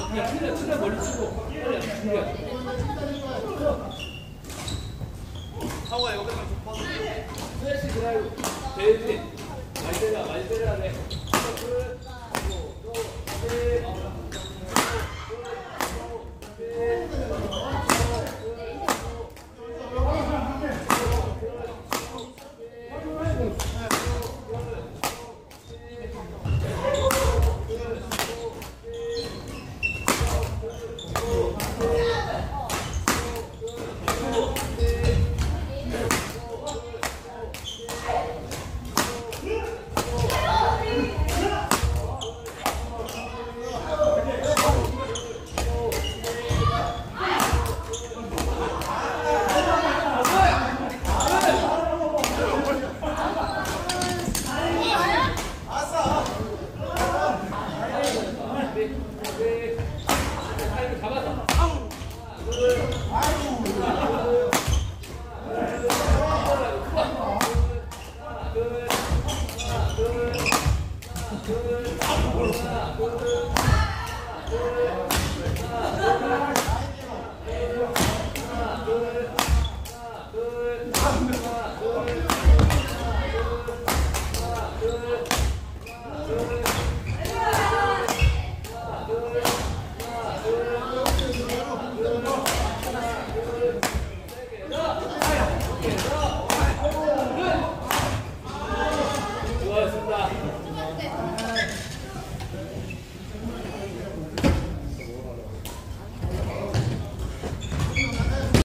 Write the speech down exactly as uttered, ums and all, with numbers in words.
그냥 틀려 틀려 멀리 치고 빨리 준비해. 상호야 여기만 좀 뻗어. 스매시 드라이브 돼야지. 많이 때려 많이 때려야 돼. 하나, 둘, 하나, 둘,